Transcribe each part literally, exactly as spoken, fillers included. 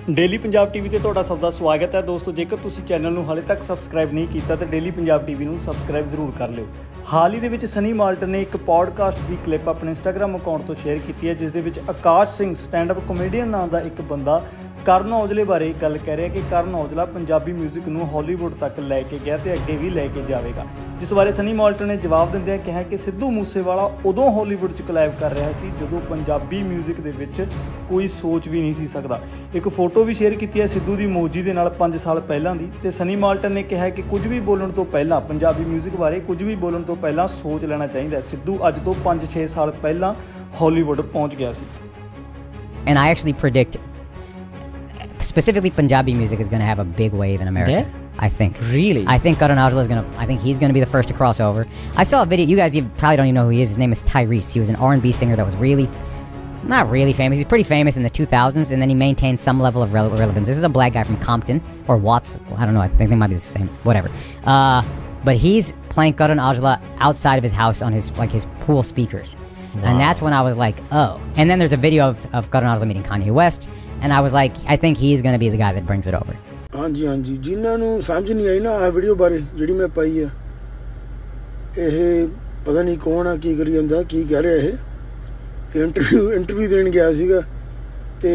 Daily Punjab TV ते तुहाडा सब दा स्वागत है दोस्तों। जेकर तुसीं चैनल नूं हाले तक सबसक्राइब नहीं कीता तो डेली पंजाब टीवी नूं सबसक्राइब जरूर कर लिओ। हाल ही दे विच सनी माल्टन ने एक पॉडकास्ट की क्लिप अपने इंस्टाग्राम अकाउंट तो शेयर की है, जिस दे विच Akash Singh stand up comedian नाम का एक बंदा ਕਰਨ औजले बारे गल कह रहा है कि ਕਰਨ औजला पंजाबी म्यूजिक नूं हॉलीवुड तक लैके गया तो अगे भी लैके जाएगा, जिस बारे सनी माल्टन ने जवाब दिंदे कहा कि सिद्धू मूसेवाला उदों हॉलीवुड च कलैब कर रहा सी जदों पंजाबी म्यूजिक दे विच कोई सोच भी नहीं सी सकदा। एक फोटो भी शेयर की है सिद्धू की मौजी के नाल पाँच साल पहलां दी, ते सनी माल्टन ने कहा कि कुछ भी बोलण तो पहलां पंजाबी म्यूजिक बारे कुछ भी बोलण तो पहलां सोच लेना चाहिए। सिद्धू अज तो पाँच छे साल पहलां हॉलीवुड पहुँच गया सी। And I actually predict specifically Punjabi music is going to have a big wave in America. Yeah? I think. Really? I think Karan Aujla is going to, I think he's going to be the first to cross over. I saw a video, you guys you probably don't even know who he is. His name is Tyrese. He was an R and B singer that was really, not really famous. He's pretty famous in the two thousands, and then he maintained some level of rele relevance. This is a black guy from Compton, or Watts, I don't know, I think they might be the same, whatever. Uh, but he's playing Karan Aujla outside of his house on his, like his pool speakers. Wow. And that's when I was like, oh. And then there's a video of, of Karan Aujla meeting Kanye West, and I was like, I think he's going to be the guy that brings it over. हाँ जी हाँ जी जिन्हों नूं समझ नहीं आई ना आ video बारे जिहड़ी मैं पाई है, ये पता नहीं कौन आ की करी जांदा की कह रहा है। इंटरव्यू इंटरव्यू देण गया सीगा ते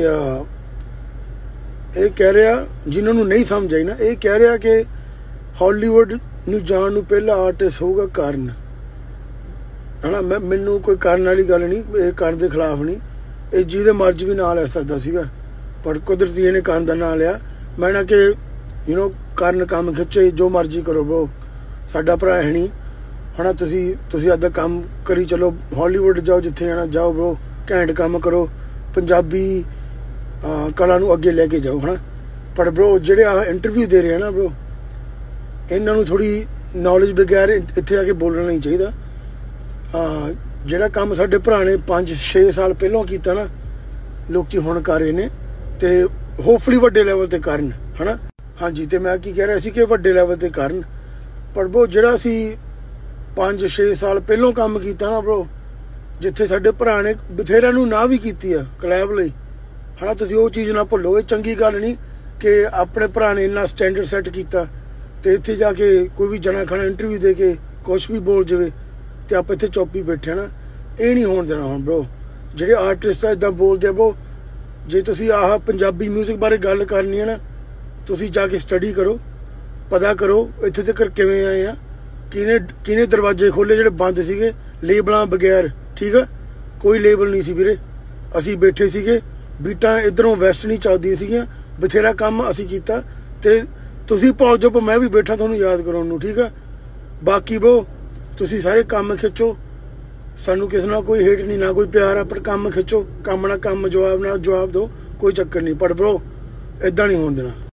ये कह रहा जिन्हों नूं नहीं समझ आई ना, ये कह रहा कि हॉलीवुड नूं जाण नूं पहला आर्टिस्ट होगा कारण है ना। मैं मैनू कोई कारण वाली गल नहीं, ये कारण के खिलाफ नहीं, ये जिहदे मर्जी भी ना लै सकदा सीगा, पर कुदरती इहने कारण का नाम लिया। मैं ना कि यू नो कारण काम खिच्चे जो मर्जी करो ब्रो, साडा भरा है नहीं है ना। तुसी तुसी अद्धा काम करी चलो, हॉलीवुड जाओ जिथे जाना जाओ ब्रो, घैंट काम करो, पंजाबी कला नूं अगे लैके जाओ है ना। पर ब्रो जिहड़े आ इंटरव्यू दे रहे हैं ना ब्रो, इन्हां नूं थोड़ी नॉलेज बगैर इत्थे आके बोलना नहीं चाहिए। जिहड़ा काम साडे भरा ने पाँच छे साल पहलों कीता ना, लोकी हुण कर रहे ने ते होपफुली वड्डे लैवल ते करन है ना। हाँ जी, तो मैं की कह रहा सी कि वड्डे लैवल ते करन, पर ब्रो जिहड़ा असी पाँच छे साल पहलों काम कीता ना ब्रो, जिथे साडे भरा ने बथेरिਆਂ ਨੂੰ ना भी कीती है कलैब लई है ना। तुसीं ਉਹ चीज़ ना भुल्लो, ਇਹ चंगी गल नहीं कि अपने भरा ने इन्ना स्टैंडर्ड सैट कीता ते इत्थे जाके कोई भी जना खाना इंटरव्यू दे के कुछ भी बोल जावे ते आप इत्थे चुप ही बैठे ना। ये नहीं होण देना हुण ब्रो। जिहड़े आर्टिस्ट इदां बोलदे ब्रो, जे तुसीं आह पंजाबी म्यूजिक बारे गल करनी है ना, तुसीं जाके स्टडी करो, पता करो इत्थे तक किवें आए आ, किने किने दरवाजे खोले जिहड़े बंद सीगे लेबलां बगैर। ठीक है, कोई लेबल नहीं सी वीरे, असीं बैठे सीगे, बीटां इधरों वैस्ट नहीं चलदियां सीगियां, बथेरा काम असीं कीता ते तुसीं भुल जाओ, मैं भी बैठा तुहानूं याद कराउण नूं। ठीक है, बाकी ब्रो तुसीं सारे काम खिच्चो, सानू किसी ना कोई हेट नहीं ना कोई प्यार है, पर काम खिच्चो, काम ना काम, जवाब ना जवाब दो, कोई चक्कर नहीं। पर ब्रो इदां नहीं होण देना।